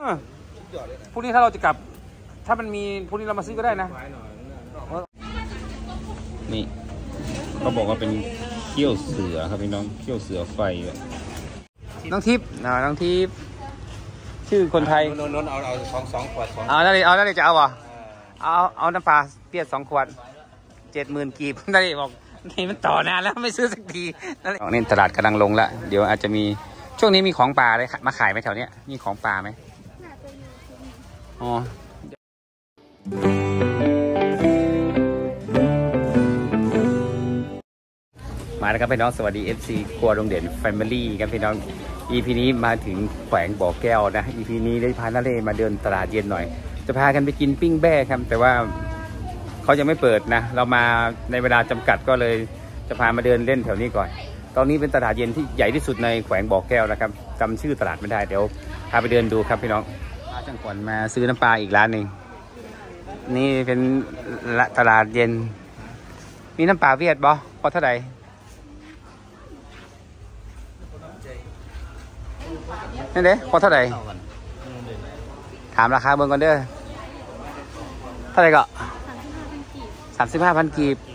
พรุ่งนี้ถ้าเราจะกลับถ้ามันมีพรุ่งนี้เรามาซื้อก็ได้นะนี่เขาบอกว่าเป็นเขี้ยวเสือครับพี่น้องเขี้ยวเสือไฟน้องทิพย์น้องทิพย์ชื่อคนไทยนนเอา2 ขวดเอาได้เลยจะเอาอ่ะเอาน้ำปลาเปี๊ยก2 ขวด 70,000 กีบได้บอกนี่มันต่อนานแล้วไม่ซื้อสักทีนี่ตลาดกำลังลงละเดี๋ยวอาจจะมีช่วงนี้มีของป่าเลยมาขายไหมแถวเนี้ยมีของป่าไหมอ๋อมาแล้วครับพี่น้องสวัสดี FC ครัวโรงเด่น Family ครับพี่น้อง EP นี้มาถึงแขวงบ่อแก้วนะ EP นี้ได้พานาเล่มาเดินตลาดเย็นหน่อยจะพากันไปกินปิ้งแบ้ครับแต่ว่าเขายังไม่เปิดนะเรามาในเวลาจำกัดก็เลยจะพามาเดินเล่นแถวนี้ก่อนตอนนี้เป็นตลาดเย็นที่ใหญ่ที่สุดในแขวงบ่อแก้วนะครับจำชื่อตลาดไม่ได้เดี๋ยวพาไปเดินดูครับพี่น้องพาจังก่อนมาซื้อน้ำปลาอีกร้านหนึ่งนี่เป็นตลาดเย็นมีน้ำปลาเวียดบ่พอเท่าไหร่นี่เด้พอเท่าไหร่ถามราคาเบิ่งก่อนเด้อเท่าไหร่ก็35,000 กีบ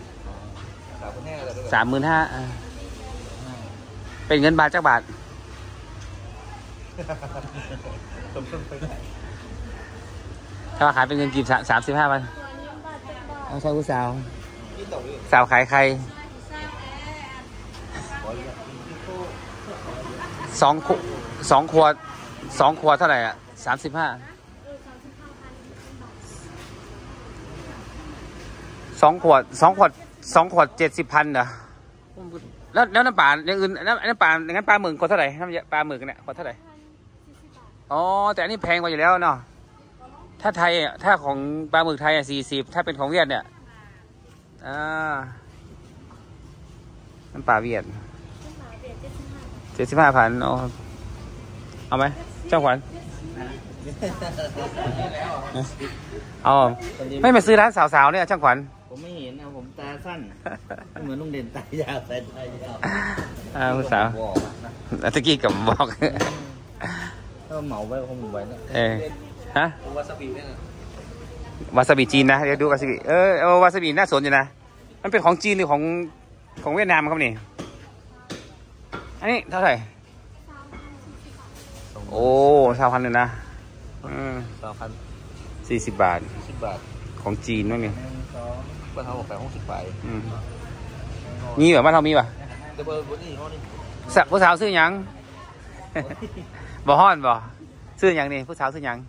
35,000เป็นเงินบาทจักบาทถ้าขายเป็นเงินกีบ35,000เอาใช่ผู้สาวขายใคร2 ขวดเท่าไหร่อ่ะ35 2 ขวด 70,000เหรอแล้วน้ำปลาอย่างอื่นน้ำปลางั้นปลาหมึกขวดเท่าไหร่น้ำปลาหมึกเนี่ยขวดเท่าไหร่อ๋อแต่อันนี้แพงกว่าอยู่แล้วเนาะถ้าไทยถ้าของปลาหมึกไทย40ถ้าเป็นของเวียดเนี่ยน้ำปลาเวียด75,000เอาไหมเจ้าขวัญเอาไม่มาซื้อร้านสาวๆเนี่ยช่างขวัญผมไม่เห็นนะผมตาสั้นเหมือนลุงเด่นตายาวสายตายาวผู้สาวตะกี้กับบอกก็เหมาไว้คงไว้แล้วฮะวาซาบิเนี่ยวาซาบิจีนนะเดี๋ยวดูวาซาบิวาซาบิน่าสนอยู่นะมันเป็นของจีนหรือของเวียดนามครับนี่อันนี้เท่าไหร่โอ้3,000เลยนะ40 บาทของจีนมั้งเนี่ยบ้านเราขาย60 บาทมีแบบบ้านเรามีป่ะผู้สาวซื้อยังบ่ฮ้อนบ่ซื้อยังนี่ผู้สาวซื้อยัง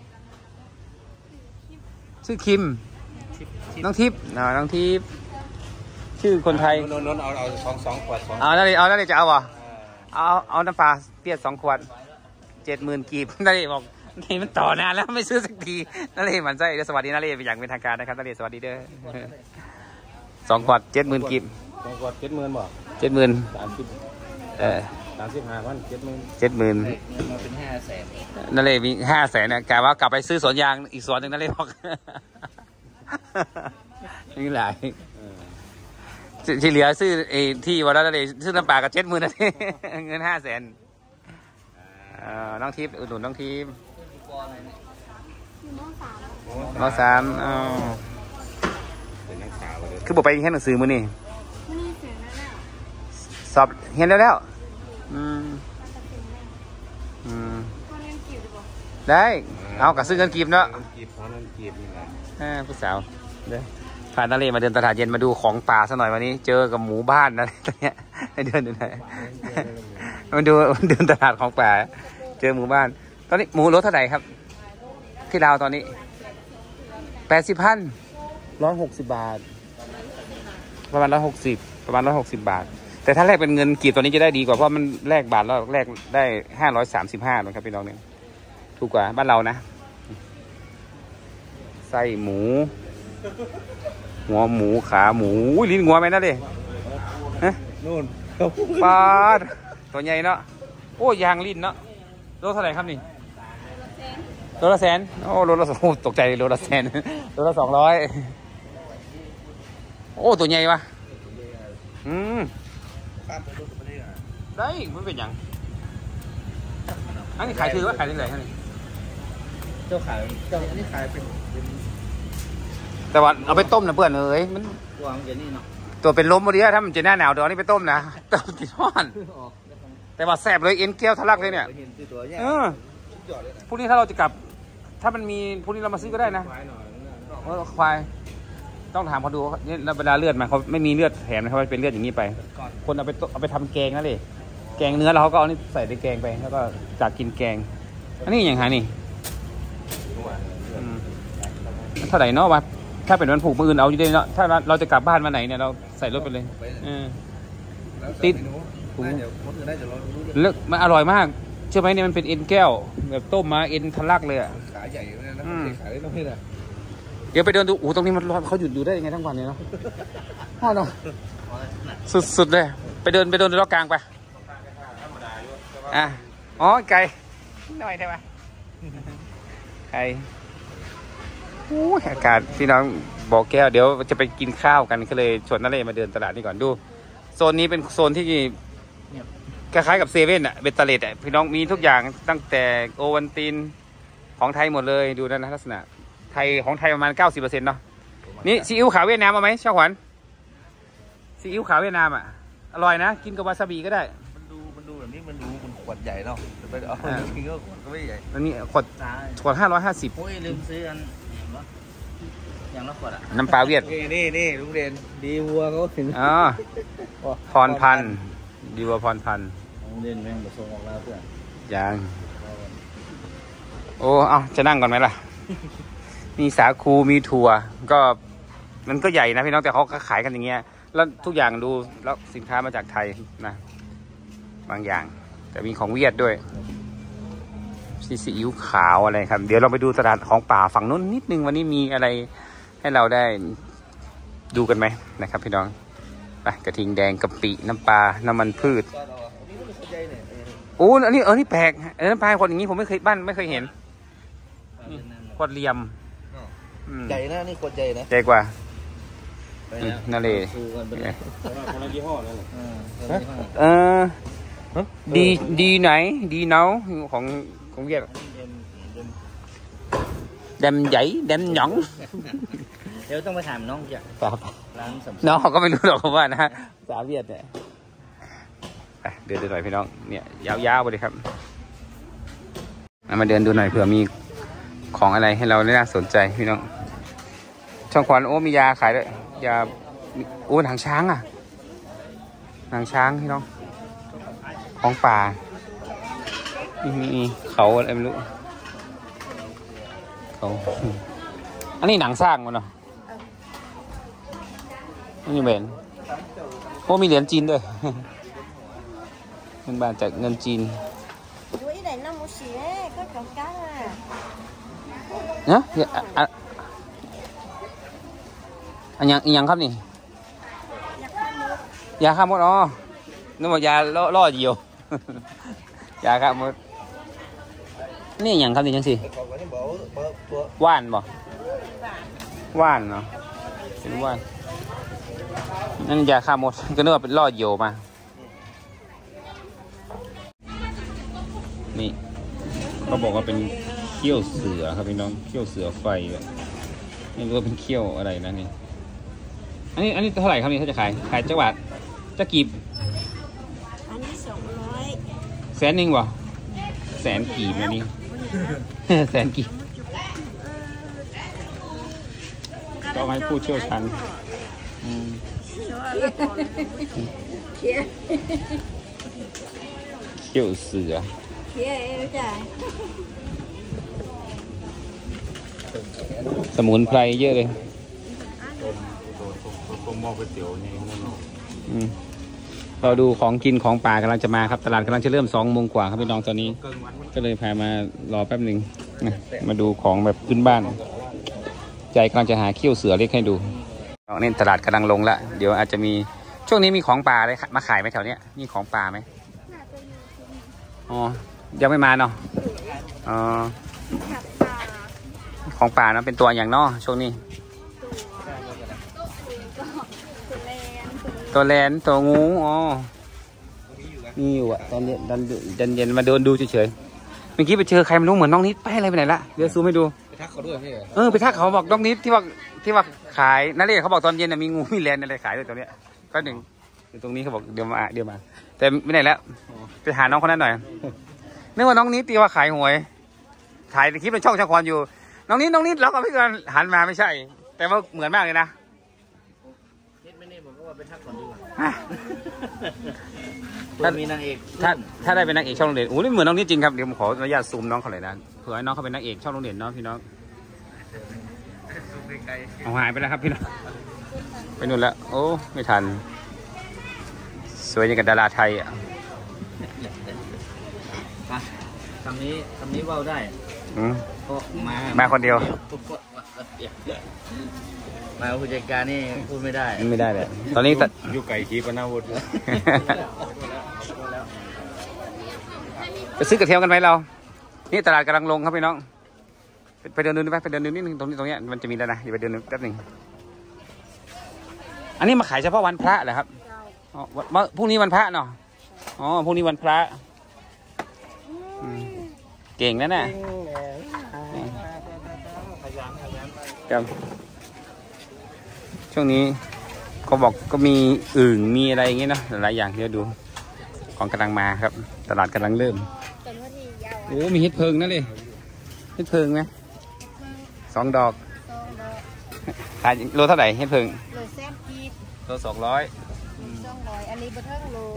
ชื่อคิมน้องทิพย์น้องทิพย์ชื่อคนไทยนนเอา2 ขวดเอาได้เลยจะเอาอ่ะเอาน้ำปลาเปี๊ยก2 ขวด 70,000 กีบนาเล่บอกนี่มันต่อนานแล้วไม่ซื้อสักทีนาเล่มันใจสวัสดีนาเล่เป็นอย่างเป็นทางการนะครับนาเล่สวัสดีเด้อ2 ขวด 70,000 กีบ 2 ขวด 70,000บ่ 70,000 70,000มาเป็น500,000 นาเล่มี500,000นะกะว่ากลับไปซื้อสวนยางอีกสวนหนึ่งนาเล่บอกนี่หลายที่เหลือซื้อที่วันนั้นนาเล่ซื้อน้ำปลากับ70,000นะเงิน500,000น้องทิพย์อุดหนุนน้องทิพย์ม.3คือบอกไปแค่หนังสือมือนี่สอบเห็นแล้วได้เอากระซื้อเงินกีบเนาะผู้สาวเด้อพานาเล่มาเดินตลาดเย็นมาดูของป่าซะหน่อยวันนี้เจอกับหมูบ้านนะเนี่ยให้เดินดูหน่อยมาดูเดินตลาดของป่าเจอหมู่บ้านตอนนี้หมูรถเท่าไหร่ครับที่ลาวตอนนี้80,000 160 บาทประมาณ160 บาทแต่ถ้าแลกเป็นเงินกีบตอนนี้จะได้ดีกว่าเพราะมันแลกบาทแล้วแลกได้535นะครับพี่น้องเนี่ยถูกกว่าบ้านเรานะไส้หมูหัวหมูขาหมูลิ้นงัวไหมนะเด้นู่นปลาตัวใหญ่เนาะโอ้ยางลิ้นเนาะโลเท่าไหร่ครับนี่โลละ100,000โอ้โลละตกใจโลละ100,000โลละ200โอ้ตัวใหญ่ปะได้ไม่เป็นอย่างอันนี้ขายถือว่าขายที่ไหนครับนี่เจ้าขายเจ้านี่ขายเป็นแต่ว่าเอาไปต้มนะเพื่อนเอ้ยมันวางอย่างนี้เนาะตัวเป็นล้มหมดเลยถ้ามันจะหน้าหนาวเดี๋ยวนี้ไปต้มนะต้มติดห้อนแต่ว่าแซ่บเลยเอ็นเกลียวทะลักเลยเนี่ยพรุ่งนี้ถ้าเราจะกลับถ้ามันมีพรุ่งนี้เรามาซื้อก็ได้นะควายต้องถามเขาดูนี่เวลาเลือดมาเขาไม่มีเลือดแถมนะเขาเป็นเลือดอย่างนี้ไปคนเอาไปทำแกงนั่นเลยแกงเนื้อแล้วเขาก็เอานี่ใส่ในแกงไปแล้วก็จากกินแกงอันนี้อย่างไรนี่เท่าไหร่เนาะวะถ้าเป็นวันผูกมืออื่นเอาอยู่ได้เนาะถ้าเราจะกลับบ้านมาไหนเนี่ยเราใส่รถไปเลยติดเลือกมันอร่อยมากเชื่อไหมเนี่ยมันเป็นเอ็นแก้วแบบต้มมาเอ็นทะลักเลยอ่ะขาใหญ่เลยนะขาเล็กน้อยเลยเดี๋ยวไปเดินดูโอ้ตรงนี้มันร้อนเขาหยุดอยู่ได้ยังไงทั้งวันเนี่ยเนาะฮอดเนาะสุดๆเลยไปเดินดูรอบกลางไปอ๋อไก่หน่อยได้ไหมไก่อากาศพี่น้องบอกแก้วเดี๋ยวจะไปกินข้าวกันก็เลยชวนนั่นเลยมาเดินตลาดนี่ก่อนดูโซนนี้เป็นโซนที่คล้ายๆกับเซเว่นอ่ะเบตเตอร์เลดอ่ะพี่น้องมีทุกอย่างตั้งแต่โอวัลตินของไทยหมดเลยดูนั่นนะลักษณะไทยของไทยประมาณ 90% เนาะนี่ซีอิ๊วขาวเวียดนามเอาไหมช่างขวัญซีอิ๊วขาวเวียดนามอ่ะอร่อยนะกินกับวาซาบิก็ได้มันดูแบบนี้มันขวดใหญ่เนาะไปเอาจริงก็ขวดก็ไม่ใหญ่อันนี้ขวด550 โอ้ยลืมซื้ออันอย่างละขวดอ่ะน้ำปลาเวียดนี่ลุงเด่นดีวัวเขาถึงพรพันธุ์ดีวัวพรพันธุ์ลุงเด่นแม่งผสมออกแล้วเพื่อนยังโอ้เอาจะนั่งก่อนไหมล่ะมีสาคูมีถั่วก็มันก็ใหญ่นะพี่น้องแต่เขาก็ขายกันอย่างเงี้ยแล้วทุกอย่างดูแล้วสินค้ามาจากไทยนะบางอย่างแต่มีของเวียดด้วยซีอิ๊วขาวอะไรครับเดี๋ยวเราไปดูตลาดของป่าฝั่งนู้นนิดนึงวันนี้มีอะไรให้เราได้ดูกันไหมนะครับพี่น้องไปกระทิงแดงกะปิน้ำปลาน้ำมันพืชโอ้อันนี้แปลกน้ำปลาขวดอย่างนี้ผมไม่เคยไม่เคยเห็นขวดเหลี่ยมใหญ่นะนี่ขวดใหญ่นะใหญ่กว่านั่นเลยดีไหนดีเนาของเวียดแดมใหญ่แดมหยองเดี๋ยวต้องไปถามน้องจ้ะร้านน้องเขาก็ไม่รู้หรอกว่านะภาษาเวียดเนี่ยเดินดูหน่อยพี่น้องเนี่ยยาวๆไปเลยครับมาเดินดูหน่อยเผื่อมีของอะไรให้เราน่าสนใจพี่น้องช่องขวัญโอ้มียาขายด้วยยาโอ้หนังช้างอ่ะหนังช้างพี่น้องของป่ามีเขาอะไรไม่รู้เขาอันนี้หนังสร้างมันเนาะนี่เบนโอ้มีเหรียญจีนด้วยเงินบาทจากเงินจีนเนี่ยอันยังครับนี่ยาฆ่ามดอ๋อนึกว่ายาล่อเดียวยาฆ่ามดนี่อย่างครับนี่ยังสิว่านบ่ว่านเนาะเป็นว่านนั่นยาฆ่ามดก็นึกว่าเป็นล่อเดียวมานี่เขาบอกว่าเป็นเขี้ยวเสือครับพี่น้องเขี้ยวเสือไฟไม่รู้ว่าเป็นเขี้ยวอะไรนะนี่อันนี้เท่าไหร่ครับนี่ถ้าจะขายจังหวัดจะกีบอันนี้200 100,000วะ100,000กีบนะนี่100,000กีบต้องให้ผู้เชี่ยวชาญเขี้ยวเสือสมุนไพรเยอะเลยเราดูของกินของป่ากำลังจะมาครับตลาดกำลังจะเริ่ม2 โมงกว่าครับพี่น้องตอนนี้ก็เลยพามารอแป๊บหนึ่งมาดูของแบบพื้นบ้านใจกำลังจะหาเขี้ยวเสือเล็กให้ดูนี่ตลาดกำลังลงละเดี๋ยวอาจจะมีช่วงนี้มีของป่าอะไรมาขายไหมแถวเนี้ยมีของป่าไหมอ๋อยังไม่มาเนาะอ๋อของป่านะเป็นตัวอย่างนอช่วงนี้ตัวแลนตัวงูอ๋อมีอยู่อะตอนเย็นมาเดินดูเฉยๆมื่อกี้ไปเจอใครไม่รู้เหมือนน้องนิดไปอะไรไปไหนละเดี๋ยวซูมให้ดูไปทักเขาด้วยพี่ไปทักเขาบอกน้องนิดที่ว่าขายนั่นเลยเขาบอกตอนเย็นมีงูมีแลนอะไรขายด้วยตรงเนี้ยก็หนึ่งอยู่ตรงนี้เขาบอกเดี๋ยวมาแต่ไม่ไหนแล้วไปหาน้องคนนั้นหน่อยนึกว่าน้องนิดที่ว่าขายหวยถ่ายคลิปในช่องช่างควานอยู่น้องนิดเราก็ไม่เคยหันมาไม่ใช่แต่ว่าเหมือนมากเลยนะนิดไม่นี่ผมก็ว่าไปทักก่อนดีกว่ามีนางเอกถ้าได้เป็นนางเอกช่องโรงเรียนโอ้นี่เหมือนน้องนิดจริงครับเดี๋ยวผมขออนุญาตซูมน้องเขาเลยนะเผื่อให้น้องเขาเป็นนางเอกช่องโรงเรียนเนาะพี่น้องเอาหายไปแล้วครับพี่น้องไปนู่นแล้วโอ้ไม่ทันสวยอย่างกับดาราไทยอ่ะคำนี้ว่าได้มาคนเดียวมาผู้จัดการนี่พูดไม่ได้เลยตอนนี้อยู่ไก่ชีปนาวุฒิจะซื้อกระเทียมกันไหมเรานี่ตลาดกำลังลงครับพี่น้องไปเดินดูไปเดินดูนิดนึงตรงนี้มันจะมีแล้วนะอย่าไปเดินแป๊บหนึ่งอันนี้มาขายเฉพาะวันพระเหรอครับพรุ่งนี้วันพระเนาะพรุ่งนี้วันพระเก่งนะเนี่ยครับช่วงนี้เขาบอกก็มีอึ่งมีอะไรอย่างเงี้ยนะหลายอย่างเดี๋ยวดูของกำลังมาครับตลาดกำลังเริ่มโอ้มีเห็ดเพิงนั่นเลยเห็ดเพิงไหม2 ดอกขายโลเท่าไหร่เห็ดเพิงโลแซ่บกีบโล200 อันนี้บะเทิงโล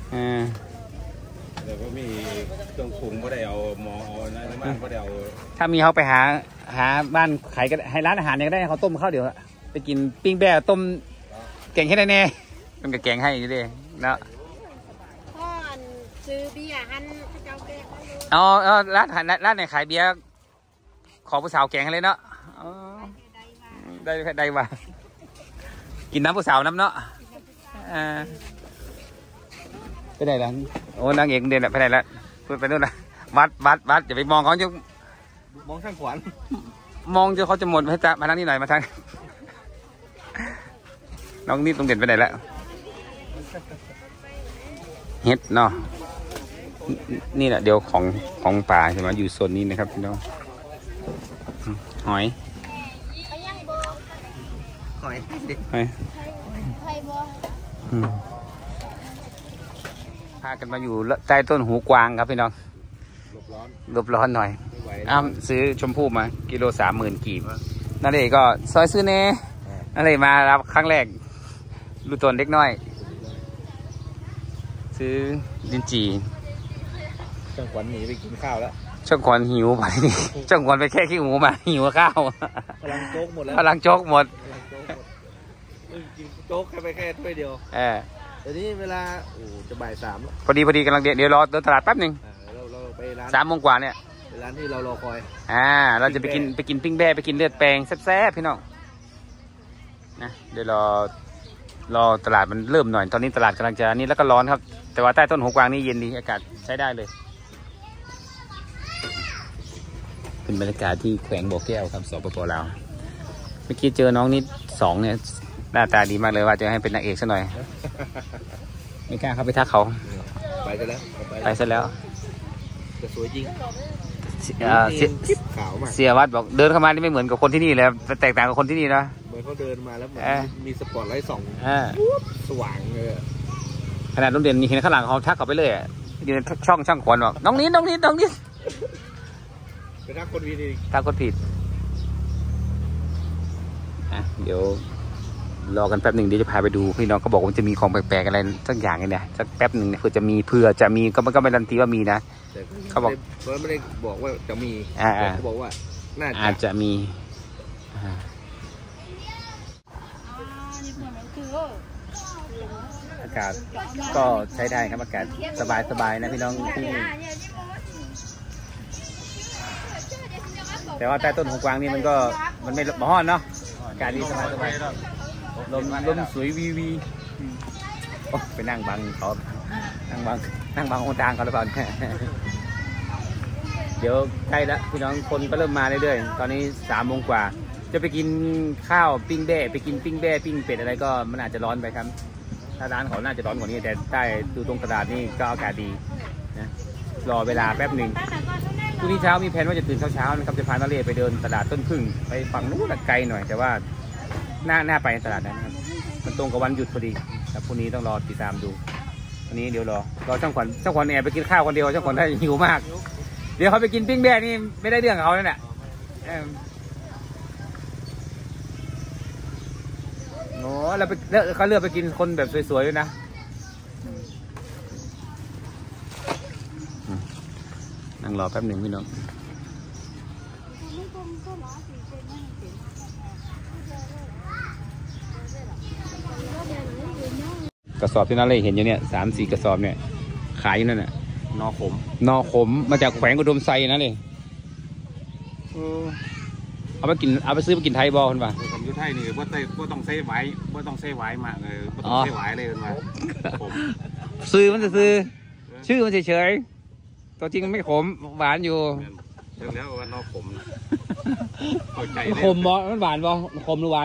แล้วก็มีเครื่องปรุงก็ได้เอาหม้อเอาอะไรบ้างก็ได้เอาถ้ามีเขาไปหาบ้านขายก็ให้ร้านอาหารเนี่ยก็ได้เขาต้มข้าวเดี๋ยวไปกินปิ้งแบ่ต้มแกงให้แน่ๆมันก็แกงให้อยู่ดิเนาะพ่อซื้อเบียร์หันเจ้าแกงร้านไหนขายเบียร์ขอผู้สาวแกงให้เลยเนาะได้ว่ากินน้ำผู้สาวน้ำเนาะไปไหนล่ะโอ้นางเอกเด่นไปไหนละไปนู่นนะวัดอย่าไปมองเขาจะมองช่างขวัญมองจะเขาจะหมดให้จะมาทางนี้หน่อยมาทางน้องนี่ต้องเด่นไปไหนแล้วเฮ็ดเนาะนี่แหละเดี๋ยวของป่าใช่ไหมอยู่โซนนี้นะครับพี่น้องหอยพากันมาอยู่ใต้ต้นหูกวางครับพี่น้องหลบร้อนหน่อยซื้อชมพู่มากิโล30,000 กีบนั่นเองก็ซอยซื้อเน่นั่นเลยมารับครั้งแรกดูตนเล็กน้อยซื้อดินจีช่างขวัญหนีไปกินข้าวแล้วช่างขวัญหิวไปนี่ช่างขวัญไปแค่ขี้หมูมาหิวข้าวพลังโจ๊กหมดแล้วพลังโจ๊กหมดกินโจ๊กแค่ถ้วยเดียวเดี๋ยวนี้เวลาจะบ่าย 3แล้วพอดีกำลังเดี๋ยวรอเดินตลาดแป๊บนึงเราไปร้าน 3 โมงกว่าเนี่ยร้านที่เรารอคอยเราจะไปกินปิ้งแบ่ไปกินเลือดแปลงแซ่บๆพี่น้องนะเดี๋ยวรอตลาดมันเริ่มหน่อยตอนนี้ตลาดกำลังจะนี่แล้วก็ร้อนครับแต่ว่าใต้ต้นหูกวางนี่เย็นดีอากาศใช้ได้เลยเป็นบรรยากาศที่แขวงบ่อแก้วครับสปป.ลาวเมื่อกี้เจอน้องนิด2เนี่ยหน้าตาดีมากเลยว่าจะให้เป็นนางเอกซะหน่อยไม่กล้าเข้าไปทักเขาไปซะแล้วจะสวยจริงเสียวัดบอกเดินเข้ามานี่ไม่เหมือนกับคนที่นี่เลยแตกต่างกับคนที่นี่นะเหมือนเขาเดินมาแล้วมีสปอตไลท์ส่องสว่างเลยขนาดโรงเรียนมีเห็นข้างหลังเขาทักเขาไปเลยยืนช่างขวัญบอกน้องนิดไปทักคนผิดทักคนผิดเดี๋ยวรอกันแป๊บหนึ่งเดี๋ยวจะพาไปดูพี่น้องก็บอกว่าจะมีของแปลกๆอะไรสักอย่างเนี่ยสักแป๊บหนึ่งเนี่ยเพื่อจะมีก็มันก็ไม่ดันทีว่ามีนะเขาบอกไม่ได้บอกว่าจะมีเขาบอกว่าน่าอาจจะมีอากาศก็ใช้ได้ครับอากาศสบายนะพี่น้องที่แต่ว่าใต้ต้นหูกวางนี่มันไม่ร้อนเนาะอากาศดีสบายลมสวยวีไปนั่งบังเขานั่งบังโอทางเขาหรือเปล่าเดี๋ยวใกล้แล้วพี่น้องคนก็เริ่มมาเรื่อยๆตอนนี้3 โมงกว่าจะไปกินข้าวปิ้งแบ่ไปกินปิ้งแบ่ปิ้งเป็ดอะไรก็มันอาจจะร้อนไปครับถ้าร้านเขาน่าจะร้อนกว่านี้แต่ใต้ดูตรงตลาดนี่ก็อากาศดีนะรอเวลาแป๊บหนึ่งพรุ่งนี้เช้ามีแผนว่าจะตื่นเช้าๆนะครับจะพานาเรศไปเดินตลาดต้นพึ่งไปฝั่งนู้นไกลหน่อยแต่ว่าหน้าไปตลาดนั้นนะครับมันตรงกับวันหยุดพอดีครับพรุ่งนี้ต้องรอติดตามดูวันนี้เดี๋ยวรอช่างขวัญแอบไปกินข้าวคนเดียวช่างขวัญได้หิวมากเดี๋ยวเขาไปกินปิ้งแบ่นี่ไม่ได้เรื่องกับเขาเนี่ยโอ้เราไปเขาเลือกไปกินคนแบบสวยๆด้วยนะนั่งรอแป๊บหนึ่งพี่น้องกระสอบที่นั่นเลยเห็นอยู่เนี่ย3-4 กระสอบเนี่ยขายอยู่นั่นน่ะนอขมมาจากแขวงอุดมไซนะเลยเอาไปซื้อไปกินไทยบอลคนป่ะผมอยู่ไทยนี่ว่าต้องใช้ไว้มากเลยว่าต้องใช้ไว้เลยคนป่ะผมซื้อมันจะซื้อชื่อมันเฉยๆตัวจริงมันไม่ขมหวานอยู่แล้วว่านอขมขมบอมันหวานบอขมหรือหวาน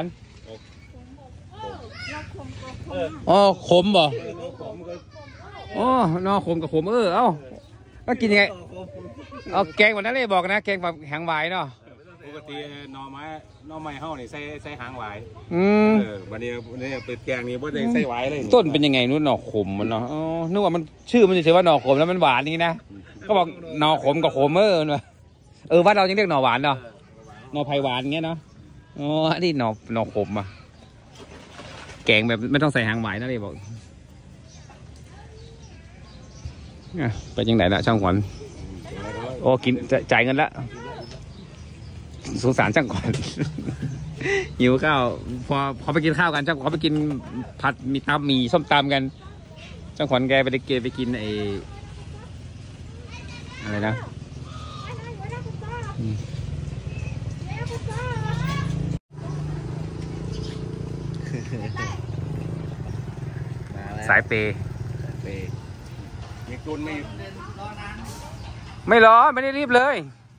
อ๋อขมบ่อ๋อนอขมกับขมเอ้าก็กินยังไงเอาแกงวันนั้นเลยบอกนะแกงแบบหางหวายเนาะปกตินอไม้เฮานี่ใส่หางหวายวันนี้เปิดแกงนี่ว่าจะใส่หวายเลยต้นเป็นยังไงนู้นนอขมมันเนาะอ๋อนึกว่ามันชื่อมันเฉยๆว่านอขมแล้วมันหวานนี่นะก็บอกนอขมกับขมว่าเรายังเรียกนอหวานเนาะนอไผ่หวานเงี้ยเนาะอ๋ออันนี้นอขมอ่ะแกงแบบไม่ต้องใส่หางหวายนะเลยบอกไปยังไหนละช่างขวัญโอ้กินจ่ายเงินละสงสารช่างขวัญหิวข้าวพอไปกินข้าวกันช่างขวัญไปกินผัดมีตำมีส้มตำกันช่างขวัญแกไปกินอะไรนะสายเปย์จุนไม่รอไม่ได้รีบเลย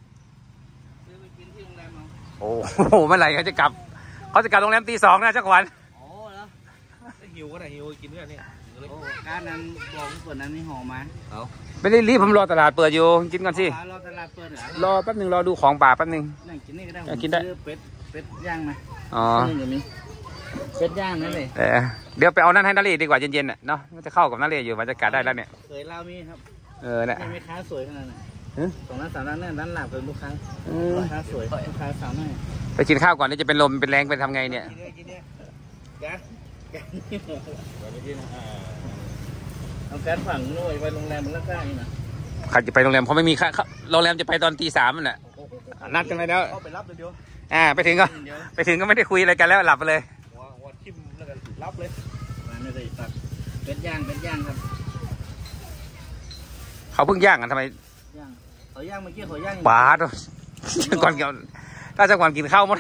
โอ้โหเมื่อไหร่เขาจะกลับโรงแรมตี 2นะเจ้าขวัญโอ้แล้วหิวก็ได้หิวกินด้วยนี่ร้านนั้นบอกส่วนนั้นนี่หอมไหมไม่ได้รีบผมรอตลาดเปิดอยู่กินก่อนสิรอตลาดเปิดรอแป๊บนึงรอดูของป่าแป๊บนึงกินนี่ก็ได้กินได้เป็ดย่างไหมอ๋อเป็ดย่างนั่นเลยเดี๋ยวไปเอานั่นให้นาเรศดีกว่าเย็นๆเนาะมันจะเข้ากับนาเรศอยู่บรรยากาศได้แล้วเนี่ยเคยเล่ามีครับเนี่ยไม่ค้าสวยขนาดนั้นสองร้าน3ร้านเนี่ยร้านหลับเป็นลูกค้าค้าสวยลูกค้าสาวหน่อยไปกินข้าวก่อนนี่จะเป็นลมเป็นแรงเป็นทำไงเนี่ยเอาแก๊สฝังนู่นไปโรงแรมมันละก้านี่นะใครจะไปโรงแรมเขาไม่มีค่าโรงแรมจะไปตอนตี 3นั่นแหละนัดกันไปแล้วไปรับเลยเดียวไปถึงก็ไม่ได้คุยอะไรกันแล้วหลับไปเลยวัดทิมแล้วกันรับเลยไม่ได้ตัดเป็ดย่างครับเขาเพิ่งย่างกันทำไมเขาย่างเมื่อกี้เขาย่างปาดก่อนเกี่ยวถ้าจังหวัดกินข้าวหมด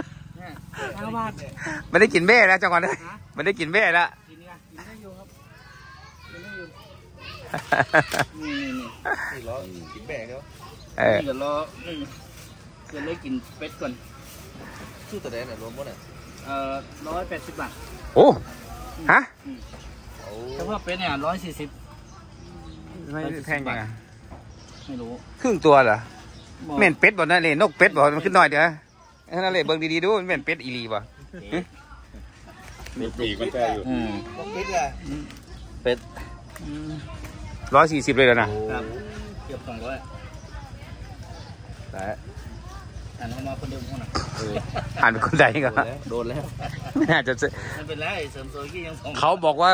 ไม่ได้กินเบ้แล้วจังหวัดไม่ได้กินเบ้แล้วกินได้อยู่ครับกินได้อยู่นี่ล้อกินแบ่งแล้วเดี๋ยวรอเดี๋ยวเลยกินเป็ดก่อนชื่อตัวแดงเนี่ยรวมหมดเนี่ย180 บาทโอ้ฮะเฉพาะเป็ดเนี่ย140 ไม่แพงยังไงไม่รู้ครึ่งตัวเหรอเหม็นเป็ดบ่นั่นเลยนกเป็ดบ่มันขึ้นหน่อยเดี๋ยวนั่นเลยเบิ่งดีๆดูมันเหม็นเป็ดอีลีบ่มีปีกมันแก่อยู่เป็ดเลยเป็ด 140เลยนะเกือบ200 แต่อ่านเข้ามาคนเดียวคนน่ะอ่านเป็นคนใดก็โดนแล้วไม่น่าจะไม่เป็นไรเสริมสวยกี่ยังเขาบอกว่า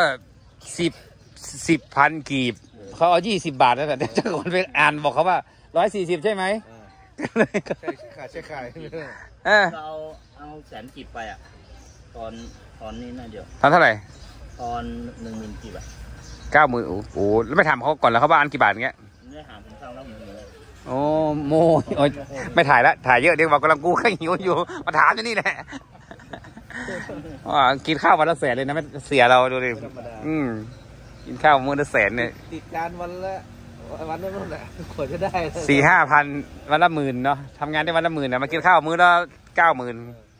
10,000 กีบเขาเอา20 บาทนั่นแหละแต่เจ้าคนไปอ่านบอกเขาว่า140ใช่ไหมใช่ขายเอา100,000 กีบไปอ่ะตอนนี้น่าเดียวตอนเท่าไหร่ตอน 10,000 กีบอ่ะ 90,000โอ้โหแล้วไม่ถามเขาก่อนแล้วเขาว่าอันกี่บาทเงี้ยไม่ถามผมฟังแล้วเหมือนเลยโอ้โมไม่ถ่ายละถ่ายเยอะเดี๋ยวบอกกำลังกูข้างหิวอยู่มาถามอยู่นี่แหละกินข้าววันละ100,000เลยนะไม่เสียเราดูดิกินข้าวมื้อละ100,000เนี่ยติดการวันละนู่นแหละกว่าจะได้ 4-5,000วันละ10,000เนาะทำงานได้วันละ10,000นะมากินข้าวมื้อละ90,000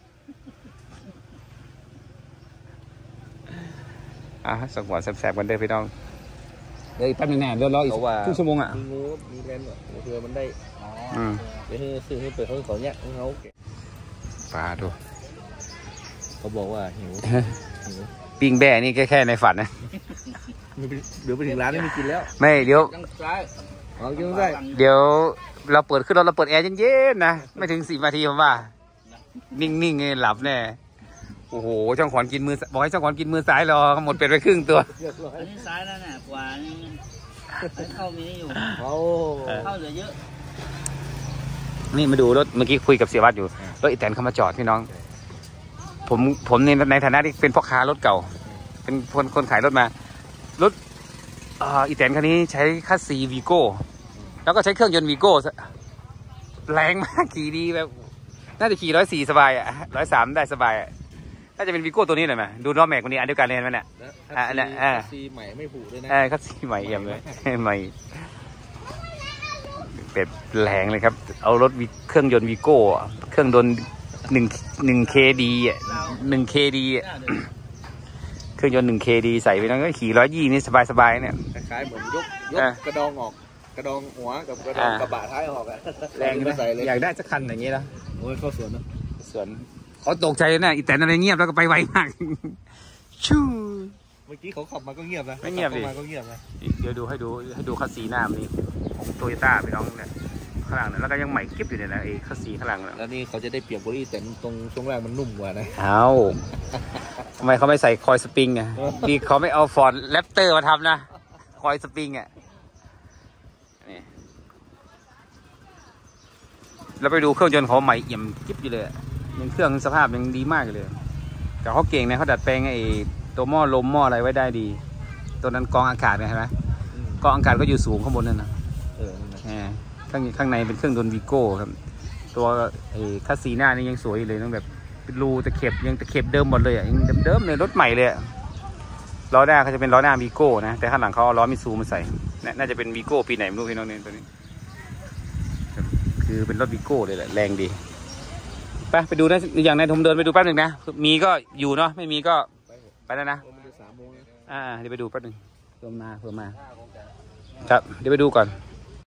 สักวันแซ่บๆกันเด้อพี่น้องเดี๋ยวอีกแป๊บนึงแน่เดี๋ยวรออีกครึ่งชั่วโมงอ่ะมีแรงเผื่อมันได้ไปให้ซื้อให้เปิดเขาเนี่ยเขาปลาดูเขาบอกว่าหิวปิ้งแบ่นี่แค่ในฝันนะเดี๋ยวไปถึงร้านไม่มีกินแล้วไม่เดี๋ยวเดี๋ยวเราเปิดขึ้นรถเราเปิดแอร์เย็นๆนะไม่ถึง10 นาทีผมว่านิ่งๆไงหลับแน่โอ้โหช่างขวัญกินมือบอกให้ช่างขวัญกินมือซ้ายรอหมดเป็ดไปครึ่งตัวอันนี้ซ้ายแล้วน่ะขวานี่เข้ามีอยู่เข้าเหลือเยอะนี่มาดูรถเมื่อกี้คุยกับเสียวัดอยู่รถอีแตนเข้ามาจอดพี่น้องผมในฐานะที่เป็นพ่อค้ารถเก่าเป็นคนขายรถมารถอีแตนคันนี้ใช้คัสซีวีโก้แล้วก็ใช้เครื่องยนต์วีโก้แรงมากขี่ดีแบบน่าจะขี่104สบาย103ได้สบายน่าจะเป็นวีโก้ตัวนี้หน่อยไหมดูล้อแม็กวันนี้อันเดียวกันเลยเห็นไหมเนี่ยคัสซีใหม่ไม่ผูกเลยนะคัสซีใหม่เยี่ยมเลยใหม่เป็ดแรงเลยครับเอารถเครื่องยนต์วีโก้เครื่องยนต์1 KD 1 KD เครื่องยนต์1 KD ใส่ไปแล้วก็ขี่120นี่สบายเนี่ยคล้ายเหมือนยกกระดองออกกระดองหัวกับกระดองกระบะท้ายออกแรงนะอยากได้สักคันอย่างนี้แล้วโอ้ยเข้าสวนเนาะสวนเขาตกใจเลยนะอีแต่อะไรเงียบแล้วก็ไปไวมากชูเมื่อกี้เขาขับมาก็เงียบนะไม่เงียบดิก็เงียบนะเดี๋ยวให้ดูคัสซีหน้านี่ของโตโยต้าพี่น้องเนี่ยข้างหลังแล้วก็ยังใหม่กิ๊บอยู่เนี่ยนะไอ้คัสซีข้างหลังแล้วนี่เขาจะได้เปรียบบริแต่ตรงช่วงแรกมันนุ่มกว่านะทำไมเขาไม่ใส่คอยสปริงอ่ะดีเขาไม่เอาฟอร์ดแรปเตอร์มาทำนะคอยสปริงอ่ะนี่เราไปดูเครื่องยนต์เขาใหม่เอี่ยมกิ๊บอยู่เลยยังเครื่องสภาพยังดีมากเลยแต่เขาเก่งนะเขาดัดแปลงไอ้ตัวหม้อลมหม้ออะไรไว้ได้ดีตัวนั้นกองอากาศเห็นไหมกองอากาศก็อยู่สูงข้างบนนั่นนะข้างในเป็นเครื่องยนต์วีโก้ครับตัวไอ้คัสซีหน้านี่ยังสวยเลยต้องแบบเป็นรูตะเข็บยังตะเข็บเดิมหมดเลยอ่ะยังเดิมเลยรถใหม่เลยล้อหน้าเขาจะเป็นล้อหน้าวีโก้นะแต่ข้างหลังเขาเอาล้อมิซูมาใส่น่าจะเป็นวีโก้ปีไหนไม่รู้พี่น้องเนี่ยตัวนี้คือเป็นรถวีโก้เลยแหละแรงดีไปดูนะอย่างนายผมเดินไปดูแป๊บหนึ่งนะมีก็อยู่เนาะไม่มีก็ไปแล้วนะเดี๋ยวไปดูแป๊บหนึ่งเพิ่มมาครับเดี๋ยวไปดูก่อน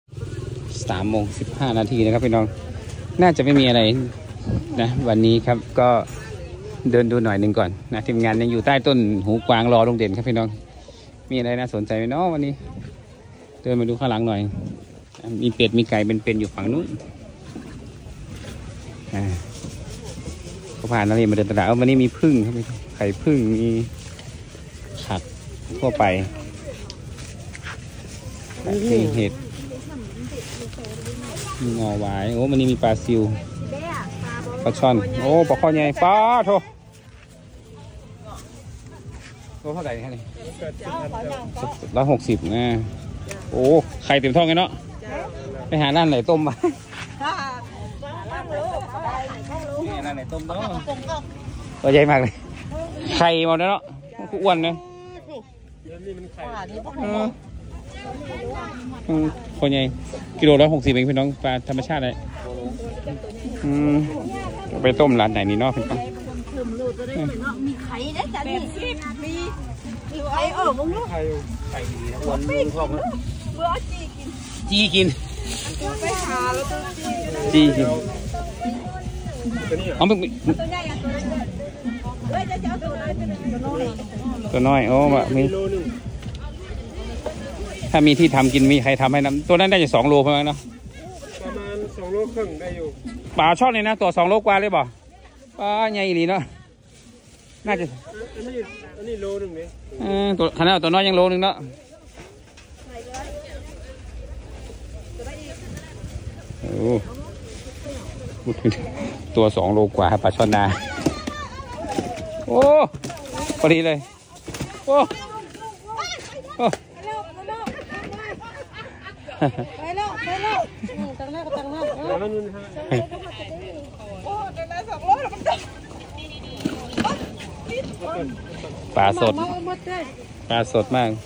3:15 นาทีนะครับพี่น้องน่าจะไม่มีอะไรนะวันนี้ครับก็เดินดูหน่อยหนึ่งก่อนนะทีมงานยังอยู่ใต้ต้นหูกวางรอลงเด่นครับพี่น้องมีอะไรน่าสนใจไหมเนาะวันนี้เดินมาดูข้างหลังหน่อยมีเป็ดมีไก่เป็นอยู่ฝั่งนู้นก็ผ่านอะไรมาเดินตลาดวันนี้มีผึ้งครับไข่ผึ้งมีผักทั่วไปมีเห็ดมีงอหวายโอ้วันนี้มีปลาซิวปลาช่อนโอ้ปลาข้อใหญ่ปลาโถเท่าไหร่แค่นี้160นะโอ้ไข่เต็มท้องกันเนาะไปหาร้านไหนต้มมาร้านไหนต้มเนาะตัวใหญ่มากเลยไข่หมดแล้วเนาะอ้วนนะคนใหญ่กิโล160เองพี่น้องปลาธรรมชาติเลยไปต้มร้านไหนนี่เนาะพี่น้องมีไข่ได้จ้ะนี่มีไข่มึงลูกไข่อ้วนมึงพ่อมั้ยเบื่อจีกินไปหาแล้วจีกินเอาไปตัวน้อยโอ้มามีถ้ามีที่ทำกินมีใครทำให้น้ำตัวนั้นได้จะ2 โลประมาณเนาะประมาณ2 โลครึ่งได้อยู่ปลาช่อนเลยนะตัว2 โลกว่าเลยบ่ปลาใหญ่ดีเนาะน่าจะอันนี้โลนึงเนี่ยตัวขนาดตัวน้อยยังโลนึงเนาะโอ้ตัว2 โลกว่าปลาช่อนนาโอ้พอดีเลยโอ้ไปแล้วตั้งหน้าก็ตั้งหน้าโอ้ตั้งหน้า2 โลแล้วมันปลาสดมาก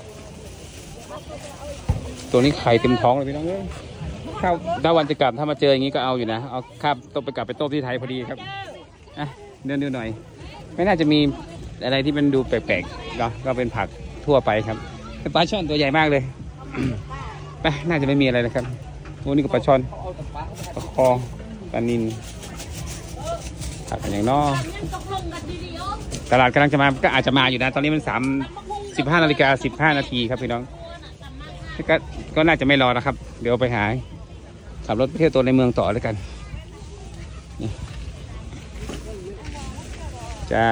ตัวนี้ไข่เต็มท้องเลยพี่น้องเลยถ้าวันจะกลับถ้ามาเจออย่างนี้ก็เอาอยู่นะเอาข้ามต้มไปกลับไปต้มที่ไทยพอดีครับเดินดูหน่อยไม่น่าจะมีอะไรที่มันดูแปลกๆเนาะก็เป็นผักทั่วไปครับปลาช่อนตัวใหญ่มากเลยไปน่าจะไม่มีอะไรนะครับโอ้นี่ก็ปลาช่อนคอปลานิลผักอย่างนอตลาดกำลังจะมาก็อาจจะมาอยู่นะตอนนี้มัน15:15 นาทีครับพี่น้องก็น่าจะไม่รอนะครับเดี๋ยวไปหาขับรถไปเที่ยวตัวในเมืองต่อเลยกันจ้า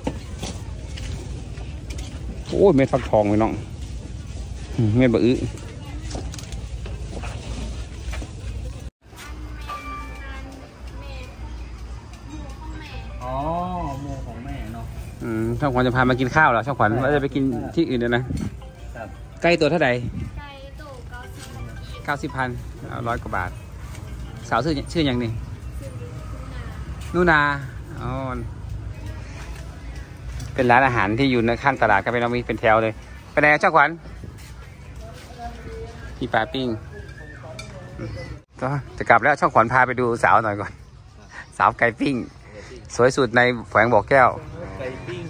โอ้ยเม็ดฟักทองพี่น้องเม็ดบะอื้ออ๋อหมูของแม่เนาะช่างขวัญจะพามากินข้าวเหรอช่างขวัญว่าจะไปกินที่อื่นนะใกล้ตัวเท่าไหร่90,000 100 กว่าบาทสาวชื่ออย่างนี้นูนาอ๋อเป็นร้านอาหารที่อยู่ในข้างตลาดครับพี่น้องมีเป็นแถวเลยไปไหนช่างขวัญพี่ปลาปิ้งก็จะกลับแล้วช่างขวัญพาไปดูสาวหน่อยก่อนสาวไก่ปิ้งสวยสุดในแขวงบ่อแก้วไก่ปิ้ง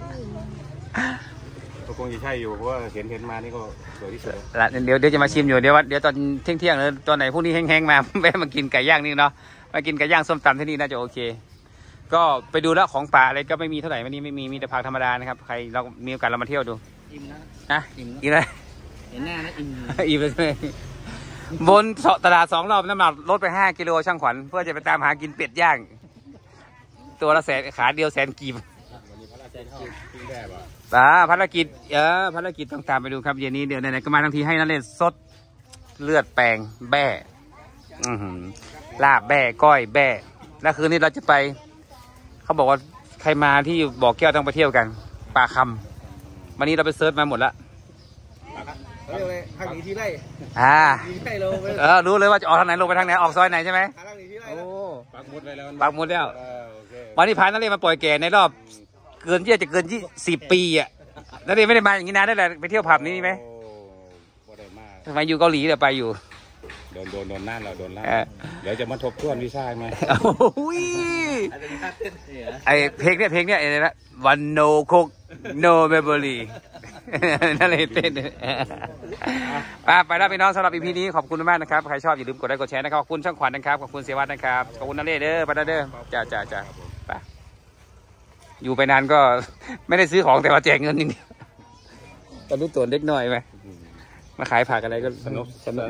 ก็คงจะใช่อยู่เพราะว่าเห็นมานี่ก็สวยที่สุดเดี๋ยวจะมาชิมอยู่เดี๋ยวตอนเที่ยงหรือตอนไหนพวกนี้แห้งๆมาแวะมากินไก่ย่างนี่เนาะมากินไก่ย่างส้มตำที่นี่น่าจะโอเคก็ไปดูแล้วของป่าอะไรก็ไม่มีเท่าไหร่วันนี้ไม่มีแต่ผักธรรมดานะครับใครเรามีโอกาสเรามาเที่ยวดูอิ่มนะอิ่มเลยเห็นหน้านะอิ่มเลยใช่ไหมบนตลาด2 รอบน้ำหนักลดไป5 กิโลช่างขวัญเพื่อจะไปตามหากินเป็ดย่างตัวละ100,000ขาเดียว100,000 กีบภารกิจต้องตามไปดูครับเย็นนี้เดี๋ยวไหนๆก็มาทั้งทีให้นั่นเลยสดเลือดแปลงแบ่ลาบแบ่ก้อยแบ่แล้วคืนนี้เราจะไปเขาบอกว่าใครมาที่บ่อแก้วต้องไปเที่ยวกันปลาคำวันนี้เราไปเซิร์ชมาหมดแล้วเขาเรียกอะไรทางหนีที่ไร่รู้เลยว่าจะออกทางไหนลงไปทางไหนออกซอยไหนใช่ไหมทางหนีที่ไร่ปักหมุดไปแล้ววันนี้พานักเรียนมาปล่อยแก่ในรอบเกิน10 ปีอ่ะนักเรียนไม่ได้มาอย่างนี้นานได้เลยไปเที่ยวผับนี้ไหมทำไมอยู่เกาหลีเดี๋ยวไปอยู่โดนนั่นเราโดนล่าเดี๋ยวจะมาทบทวนวิชาไหมไอเพลงเนี่ยอะไรนะวันโนคุกโนเมมโมรีนั่นเลยเต้นไปแล้วพี่น้องสำหรับ EP นี้ขอบคุณมากนะครับใครชอบอย่าลืมกดไลค์กดแชร์นะครับขอบคุณช่างขวัญนะครับขอบคุณเสียวัฒน์นะครับขอบคุณนันเล่เด้อไปเด้อจ้าไปอยู่ไปนานก็ไม่ได้ซื้อของแต่ว่าแจกเงินนิดเดียวตอนนี้ตัวเล็กน้อยไหมมาขายผักอะไรก็สนับสนุน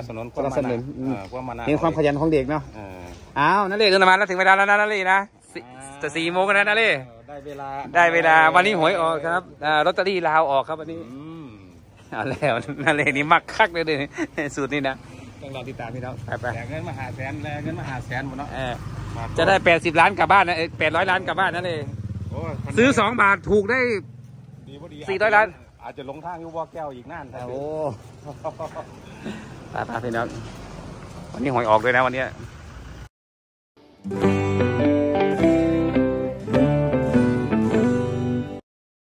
เห็นความขยันของเด็กเนาะอ้าวนั่นเลยเดินมาแล้วถึงเวลาแล้วนะนั่นเลยนะจะ4 โมงกันแล้วนั่นเลยได้เวลาวันนี้หวยออกครับลอตเตอรี่ลาวออกครับวันนี้เอาแล้วนั่นเลยนี่มักคักเลยสูตรนี้นะต้องรอติดตามพี่น้องไปเงินมา500,000หมดเนาะจะได้80 ล้านกลับบ้านนะ800 ล้านกลับบ้านนั่นเลยซื้อ2 บาทถูกได้400 ล้านอาจจะลงทางยูวอแก้วอีกนั่นโอ้ไปพี่น้องวันนี้หวยออกเลยนะวันนี้